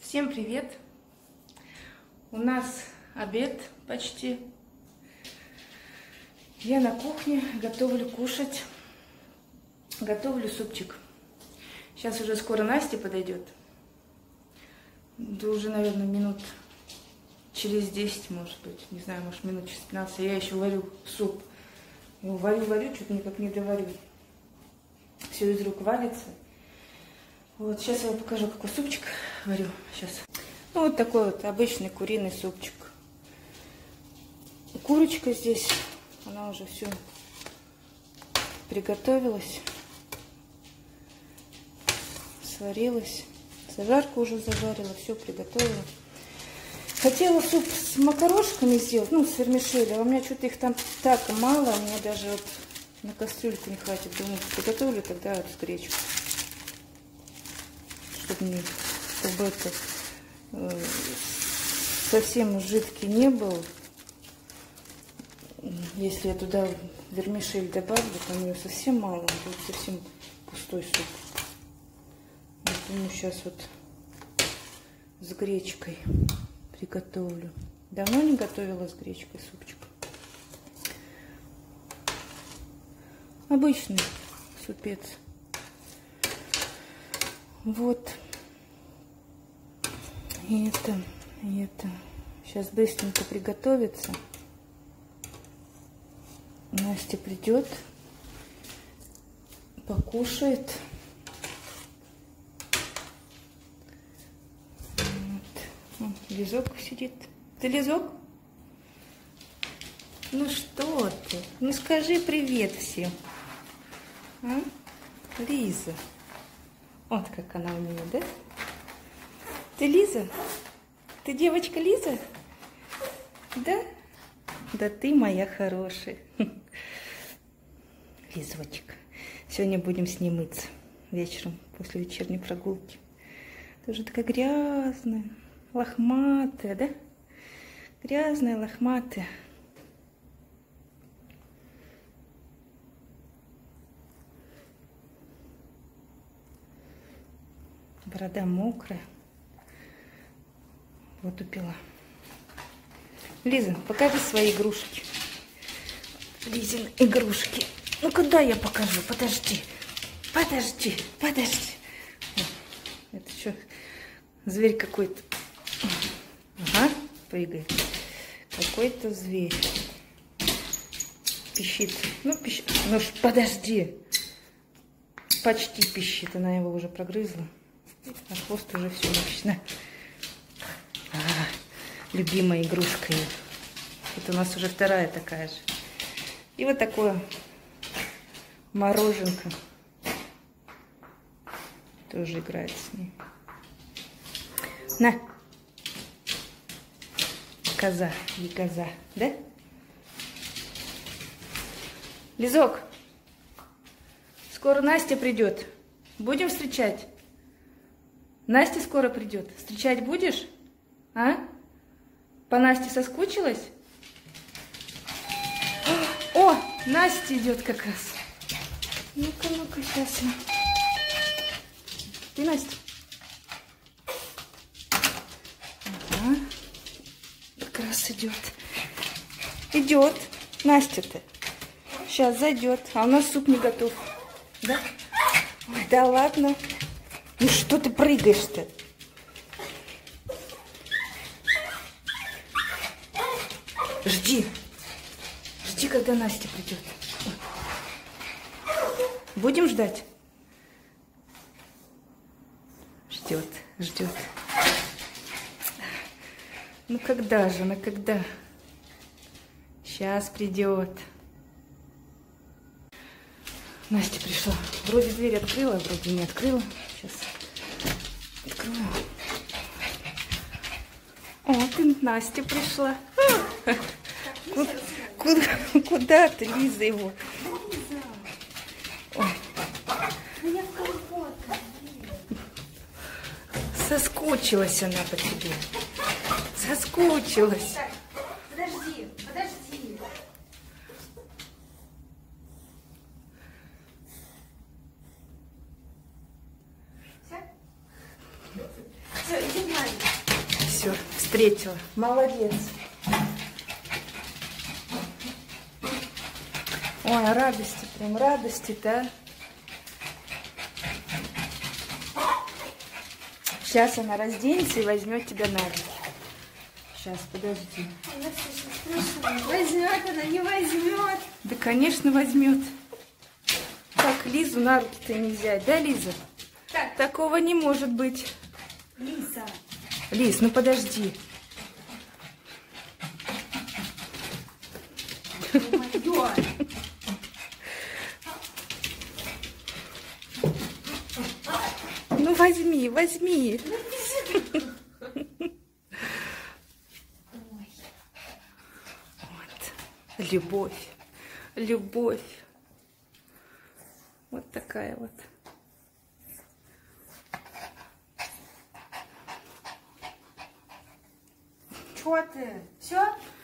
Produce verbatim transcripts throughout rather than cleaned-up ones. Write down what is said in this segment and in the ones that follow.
Всем привет! У нас обед почти. Я на кухне готовлю кушать. Готовлю супчик. Сейчас уже скоро Настя подойдет. Да уже, наверное, минут через десять, может быть. Не знаю, может, минут через пятнадцать. Я еще варю суп. Его варю-варю, что-то никак не доварю. Все из рук валится. Вот, сейчас я вам покажу, какой супчик варю. Сейчас. Ну, вот такой вот обычный куриный супчик. Курочка здесь, она уже все приготовилась. Сварилась. Зажарку уже зажарила, все приготовила. Хотела суп с макарошками сделать, ну, с вермишелью, а у меня что-то их там так мало, мне даже вот на кастрюльку не хватит. Думаю, приготовлю тогда вот с гречкой. Чтобы, не, чтобы это э, совсем жидкий не был. Если я туда вермишель добавлю, то у нее совсем мало, будет совсем пустой суп. Я думаю, сейчас вот с гречкой приготовлю. Давно не готовила с гречкой супчик. Обычный супец. Вот. И это, и это. Сейчас быстренько приготовится. Настя придет, покушает. Вот. Лизок сидит. Ты Лизок? Ну что ты? Ну скажи привет всем. А? Лиза. Вот как она у меня, да? Ты Лиза? Ты девочка Лиза? Да? Да ты моя хорошая. Лизочек. Сегодня будем с ней мыться вечером после вечерней прогулки. Ты уже такая грязная, лохматая, да? Грязная, лохматая. Борода мокрая. Вот упила. Лиза, покажи свои игрушки. Лизин игрушки. Ну куда я покажу? Подожди. Подожди. Подожди. Это что? Зверь какой-то. Ага, прыгает. Какой-то зверь. Пищит. Ну, пищит. Ну, подожди. Почти пищит. Она его уже прогрызла. А хвост уже все начинает. А, любимая игрушка. Это у нас уже вторая такая же. И вот такое мороженка. Тоже играет с ней. На. Коза и коза, да? Лизок, скоро Настя придет. Будем встречать? Настя скоро придет. Встречать будешь? А? По Насте соскучилась? О, Настя идет как раз. Ну-ка, ну-ка, сейчас я. Ты, Настя? Ага. Как раз идет. Идет. Настя-то. Сейчас зайдет. А у нас суп не готов. Да? Ой, да ладно. Ну что ты прыгаешь-то? Жди. Жди, когда Настя придет. Будем ждать? Ждет, ждет. Ну когда же, ну когда? Сейчас придет. Настя пришла. Вроде дверь открыла, вроде не открыла. Сейчас открою. О, ты, Настя пришла. Куда, куда, куда ты, Лиза, его? Ой. Соскучилась она по тебе. Соскучилась. Так, подожди, подожди. Все? Все, иди в маленький. встретила. Молодец. Ой, радости, прям радости, да? Сейчас она разденется и возьмет тебя на руки. Сейчас, подожди. Она все сейчас возьмет, она не возьмет. Да, конечно, возьмет. Так, Лизу на руки-то не взять, да, Лиза? Так. Такого не может быть. Лиза. Лиз, ну подожди. Ё-моё. Ну возьми, возьми. Вот. Любовь. Любовь. Вот такая вот. Чё ты? Все?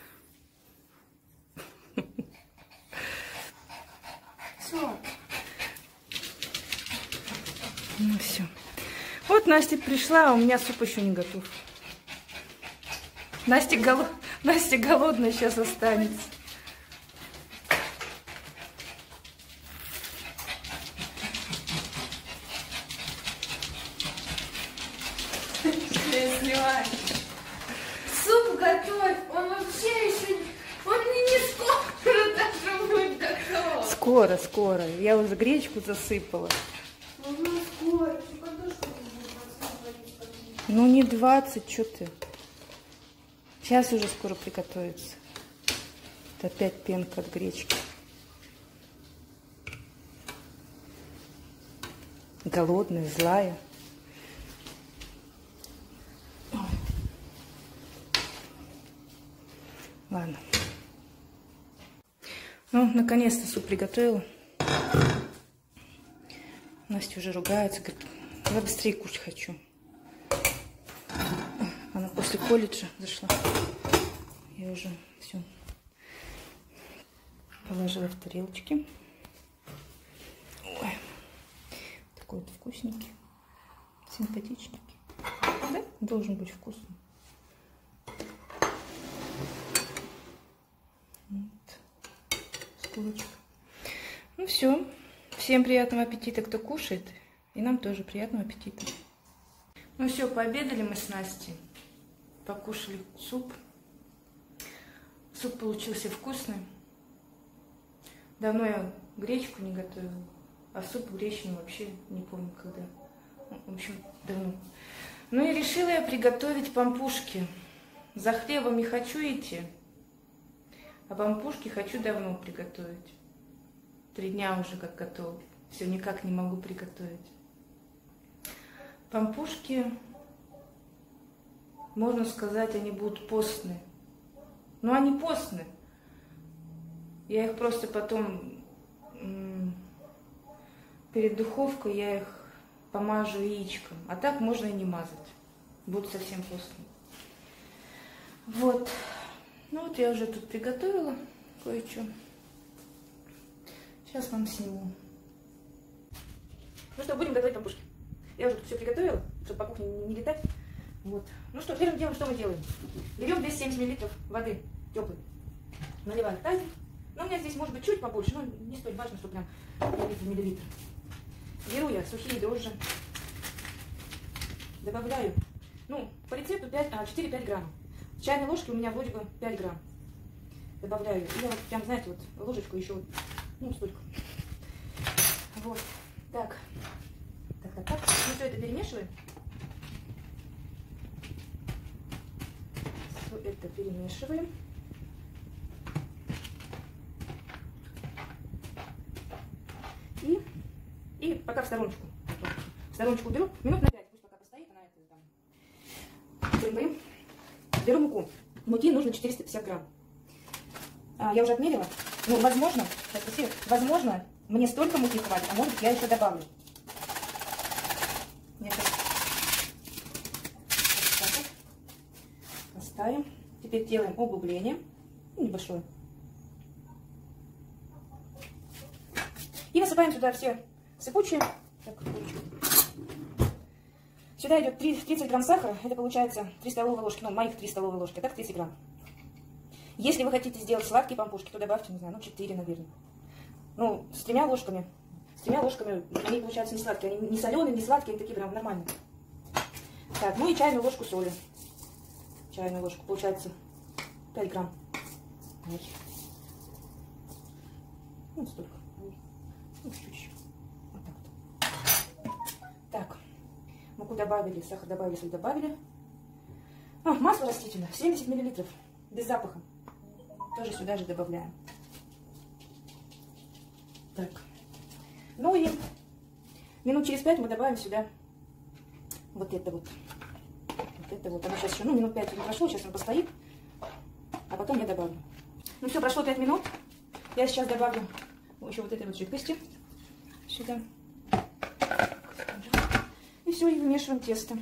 Все. Ну все. Вот Настя пришла, а у меня суп еще не готов. Настя, голод... Настя голодная сейчас останется. Суп готовь, он вообще еще, он не, не скоро даже будет готов. Скоро, скоро. Я уже гречку засыпала. Ну, скоро, еще картошку будет. Ну не двадцать, что ты. Сейчас уже скоро приготовится. Это опять пенка от гречки. Голодная, злая. Ладно. Ну, наконец-то суп приготовила. Настя уже ругается, говорит, я быстрее кушать хочу. Она после колледжа зашла. Я уже все положила в тарелочки. Ой, такой вот вкусненький, симпатичненький. Да? Должен быть вкусный. Вот. Скулочка. Ну все. Всем приятного аппетита, кто кушает. И нам тоже приятного аппетита. Ну все, пообедали мы с Настей. Покушали суп. Суп получился вкусный. Давно я гречку не готовила. А суп гречневый вообще не помню когда. В общем, давно. Ну и решила я приготовить пампушки. За хлебом не хочу идти. А пампушки хочу давно приготовить. Три дня уже как готова. Все никак не могу приготовить. Пампушки, можно сказать, они будут постные. Но они постные. Я их просто потом перед духовкой я их помажу яичком. А так можно и не мазать. Будут совсем постные. Вот. Ну вот я уже тут приготовила кое-что. Сейчас вам сниму. Ну что, будем готовить пампушки. Я уже тут все приготовила, чтобы по кухне не, не летать. Вот. Ну что, первым делом что мы делаем? Берем двести семьдесят миллилитров воды теплой. Наливаем в тазик. Но у меня здесь может быть чуть побольше, но не столь важно, что прям миллилитр миллилитр. Беру я сухие дрожжи. Добавляю, ну, по рецепту четыре-пять грамм. В чайной ложке у меня вроде бы пять грамм. Добавляю. И я вот прям, знаете, вот ложечку еще, ну, столько. Вот. Так. Так, так, так. Мы все это перемешиваем. Все это перемешиваем. И, и пока в стороночку. В стороночку беру. Минут на пять. Пусть пока постоит. Она это там. Трымбаем. Беру муку. Муки нужно четыреста пятьдесят грамм. А, я уже отмерила. Ну, возможно, сейчас посею, возможно, мне столько муки хватит, а может быть я еще добавлю. Я сейчас поставим. Теперь делаем углубление. Небольшое. И высыпаем сюда все сыпучие. Так, Сюда идет тридцать грамм сахара, это получается три столовые ложки, ну, моих три столовые ложки, а так тридцать грамм. Если вы хотите сделать сладкие пампушки, то добавьте, не знаю, ну, четыре, наверное. Ну, с тремя ложками, с тремя ложками они получаются не сладкие, они не соленые, не сладкие, они такие прям нормальные. Так, ну и чайную ложку соли. Чайную ложку, получается пять грамм. Вот. Ну, столько. Ну, чуть-чуть. Вот так вот. Так. Муку добавили, сахар добавили, соль добавили. А, масло растительное, семьдесят миллилитров, без запаха. Тоже сюда же добавляем. Так. Ну и минут через пять мы добавим сюда вот это вот. Вот это вот. Оно сейчас еще, ну, минут пять не прошло, сейчас оно постоит. А потом я добавлю. Ну все, прошло пять минут. Я сейчас добавлю еще вот этой вот жидкости сюда. И все, и вымешиваем тесто.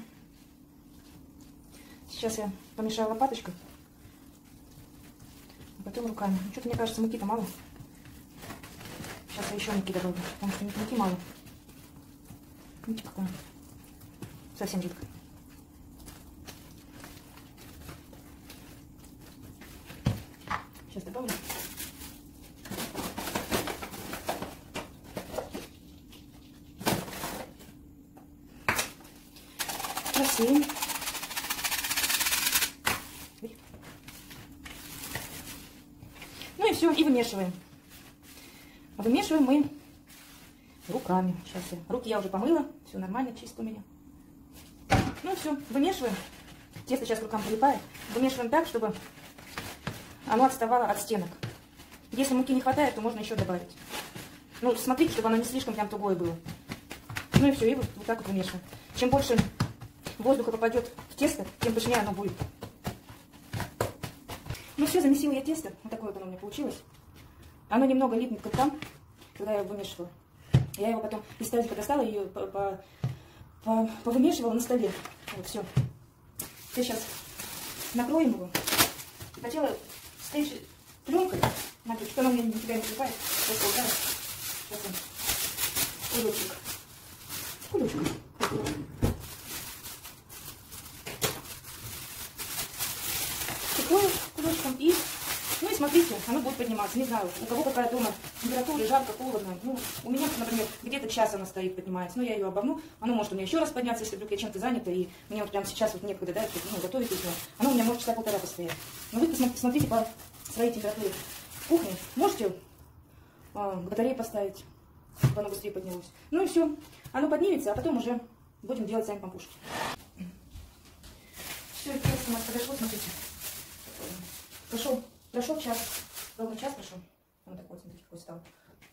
Сейчас я помешаю лопаточкой. А потом руками. Ну, что-то, мне кажется, муки-то мало. Сейчас я еще муки добавлю, потому что муки мало. Видите, какая? Совсем жидкая. Сейчас добавлю. Рассеем. Ну и все, и вымешиваем. А вымешиваем мы руками. Сейчас я. Руки я уже помыла. Все нормально, чисто у меня. Ну все, вымешиваем. Тесто сейчас к рукам прилипает. Вымешиваем так, чтобы оно отставало от стенок. Если муки не хватает, то можно еще добавить. Ну, смотрите, чтобы оно не слишком прям тугое было. Ну и все, и вот, вот так вот вымешиваем. Чем больше воздуха попадет в тесто, тем точнее оно будет. Ну все, замесила я тесто. Вот такое вот оно у меня получилось. Оно немного липнет к там, когда я вымешивала. Я его потом из тазика достала и повымешивала на столе. Вот, все. Сейчас накроем его. Хотела стейч пленкой, надо, что она у меня никуда не прилипает. Просто вот так. Кулечек. Кулечек. Прикрою кулечком и, ну и смотрите, оно будет подниматься. Не знаю, у кого какая дома температура, жарко, холодно. Ну, у меня, например, где-то час она стоит, поднимается. Но я ее обогну. Оно может у меня еще раз подняться, если вдруг я чем-то занята. И мне вот прямо сейчас вот некогда, да, ну, готовить еще. Оно у меня может часа полтора постоять. Но вы посмотрите по своей температуре в кухне. Можете а, к батарее поставить, чтобы оно быстрее поднялось. Ну и все. Оно поднимется, а потом уже будем делать сами пампушки. Все, тесто у нас подошло, смотрите. Прошел, прошел час, ровно час прошел. Он такой, смотрите, какой стал.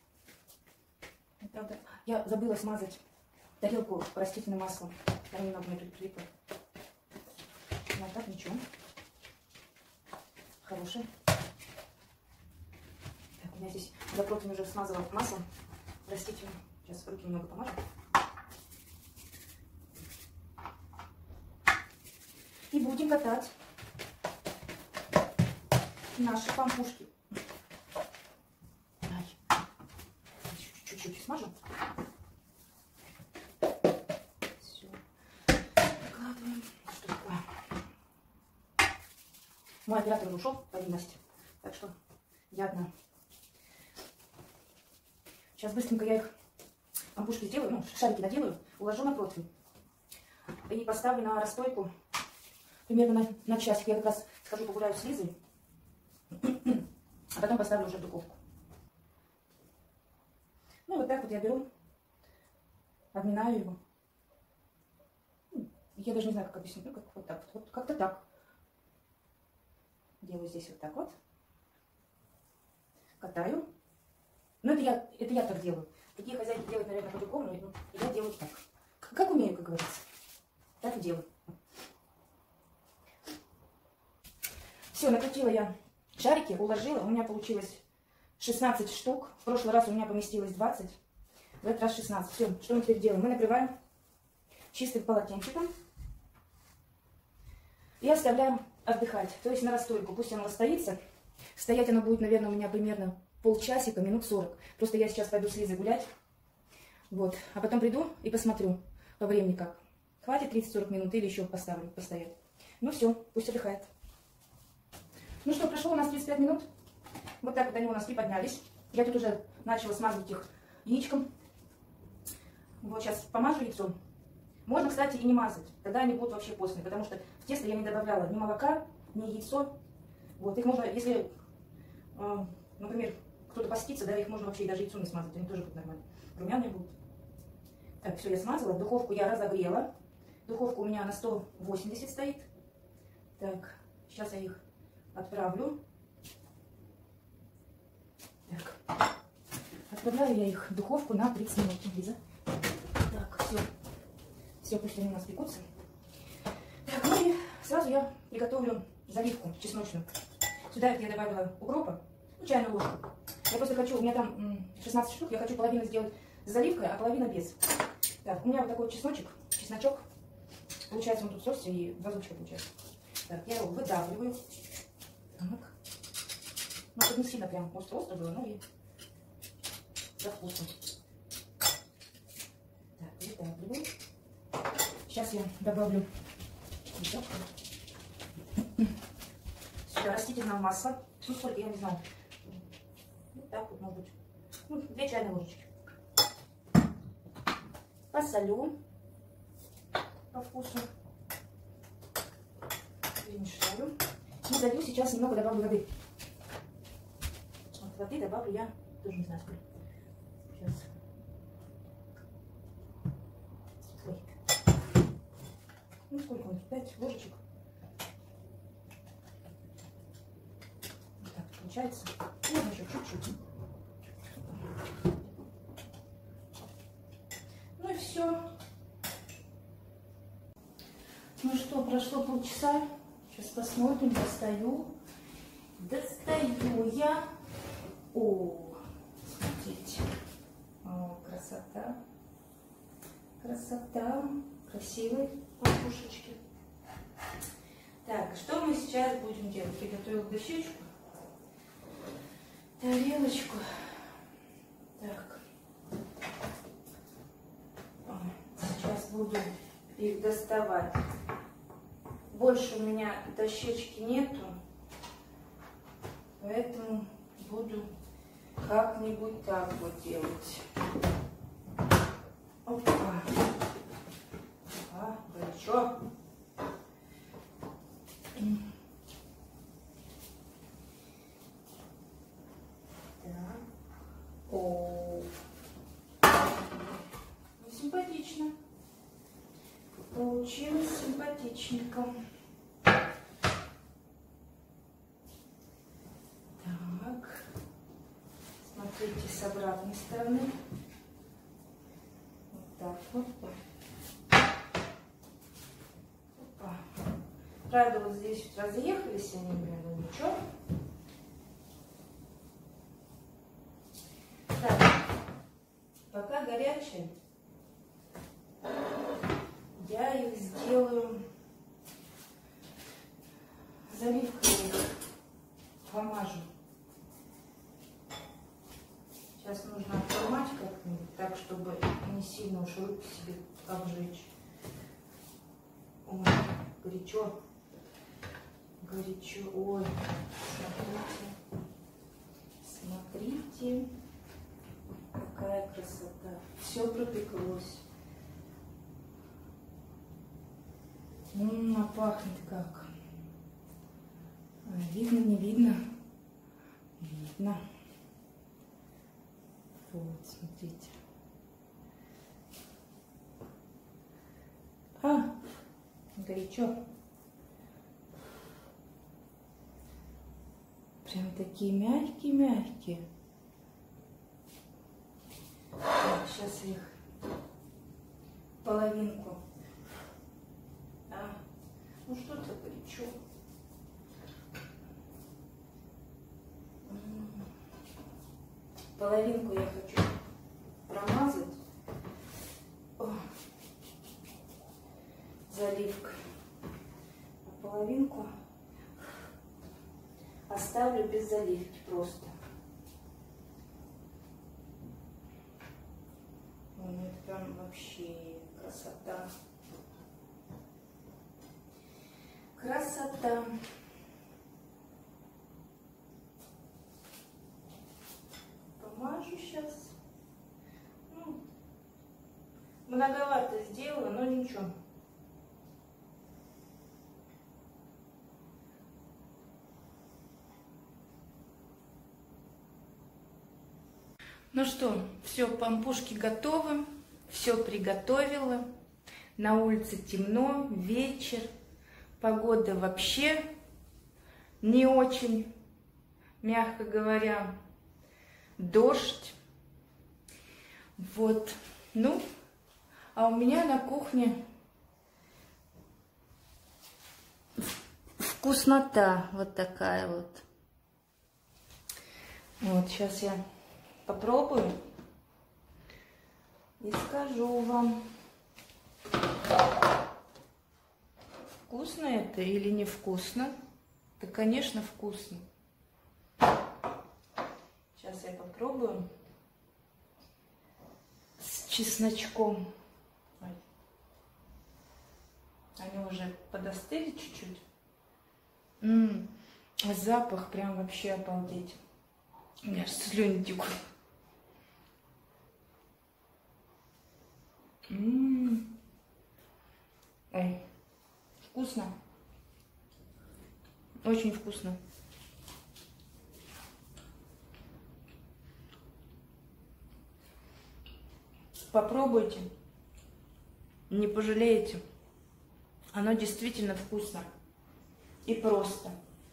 Я забыла смазать тарелку растительным маслом. Там немного мне прилипло. Вот так, ничего. Хороший. Так, у меня здесь за противень уже смазала маслом растительным. Сейчас руки немного помажу. И будем катать наши пампушки. Чуть-чуть смажу. Все. Выкладываем. Что такое? Мой оператор ушел по видимости. Так что я одна. Сейчас быстренько я их пампушки сделаю, ну, шарики наделаю, уложу на противень. И поставлю на расстойку примерно на, на часик. Я как раз схожу погуляю с Лизой. А потом поставлю уже в духовку. Ну и вот так вот я беру, обминаю его. Я даже не знаю, как объяснить. Ну, как вот так вот. Вот как-то так. Делаю здесь вот так вот. Катаю. Ну, это я, это я так делаю. Такие хозяйки делают, наверное, по-другому, но я делаю так. Как умею, как говорится. Так и делаю. Все, накрутила я шарики, уложила. У меня получилось шестнадцать штук. В прошлый раз у меня поместилось двадцать. В этот раз шестнадцать. Все, что мы теперь делаем? Мы накрываем чистым полотенчиком. И оставляем отдыхать. То есть на расстойку. Пусть оно расстоится. Стоять оно будет, наверное, у меня примерно полчасика, минут сорок. Просто я сейчас пойду с Лизой гулять. Вот. А потом приду и посмотрю по времени как. Хватит тридцать-сорок минут или еще поставлю, постоять. Ну все, пусть отдыхает. Ну что, прошло у нас тридцать пять минут. Вот так вот они у нас приподнялись. Я тут уже начала смазывать их яичком. Вот сейчас помажу яйцом. Можно, кстати, и не мазать. Тогда они будут вообще постные, потому что в тесто я не добавляла ни молока, ни яйцо. Вот, их можно, если, э, например, кто-то постится, да, их можно вообще и даже яйцом не смазать, они тоже будут нормально. Румяные будут. Так, все, я смазала. Духовку я разогрела. Духовка у меня на сто восемьдесят стоит. Так, сейчас я их отправлю. Так. Отправляю я их в духовку на тридцать минут. Лиза. Так, все. Все, пусть они у нас пекутся. Так, ну и сразу я приготовлю заливку чесночную. Сюда я добавила укропа, ну, чайную ложку. Я просто хочу, у меня там шестнадцать штук, я хочу половину сделать с заливкой, а половина без. Так, у меня вот такой чесночек, чесночок. Получается, он тут сосся и два зубчика получается. Так, я его выдавливаю. Так. Ну, тут не сильно прям остро-остро было, но и со вкусом. Так, выдавливаю. Сейчас я добавлю сюда растительного масла. Ну, сколько, я не знаю. Вот так вот, может быть. Ну, две чайные ложечки. Посолю по вкусу. Перемешаю. И залью сейчас немного, добавлю воды. Вот воды добавлю я тоже не знаю сколько. Сейчас. Ой. Ну сколько у нас? пять ложечек. Вот так получается. Можно еще чуть-чуть. Ну и все. Ну что, прошло полчаса. Сейчас посмотрим, достаю. Достаю я. О, смотрите. О, красота. Красота. Красивые папушечки. Так, что мы сейчас будем делать? Приготовила дощечку. Тарелочку. Так. Сейчас буду их доставать. Больше у меня дощечки нету, поэтому буду как-нибудь так вот делать. Опа. А, горячо. Так. О. Ну, симпатично. Получилось симпатичненько. Так. Смотрите с обратной стороны. Вот так вот. Опа. Правда, вот здесь разъехались они, блин, ничего. Так. Пока горячие. Я их сделаю заливкой, помажу. Сейчас нужно оформать как-нибудь так, чтобы не сильно уж руки себе обжечь. Ой, горячо. Горячо. Ой, смотрите. Смотрите. Какая красота. Все пропеклось. Ммм, а пахнет как. Видно, не видно? Видно. Вот, смотрите. А, горячо. Прям такие мягкие-мягкие. Так, сейчас их половинку. А, ну что-то горячо. Половинку я хочу промазать. О, заливкой. А половинку оставлю без заливки просто. Ну, это прям вообще красота. Красота. Помажу сейчас. Ну, многовато сделала, но ничего. Ну что, все, пампушки готовы, все приготовила. На улице темно, вечер, погода вообще не очень, мягко говоря, дождь. Вот, ну, а у меня на кухне вкуснота вот такая вот. Вот, сейчас я попробую и скажу вам, вкусно это или невкусно. Да, конечно, вкусно. Сейчас я попробую с чесночком. Ой. Они уже подостыли чуть-чуть. М-м, запах прям вообще обалдеть. У меня аж слюни текут. М-м. Ой, вкусно. Очень вкусно. Попробуйте. Не пожалеете. Оно действительно вкусно. И просто.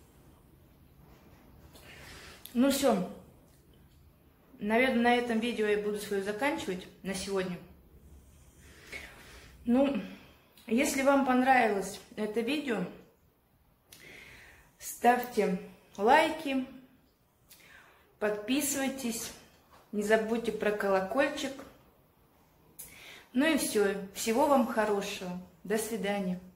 Ну все. Наверное, на этом видео я буду свое заканчивать на сегодня. Ну, если вам понравилось это видео, ставьте лайки, подписывайтесь, не забудьте про колокольчик. Ну и все. Всего вам хорошего. До свидания.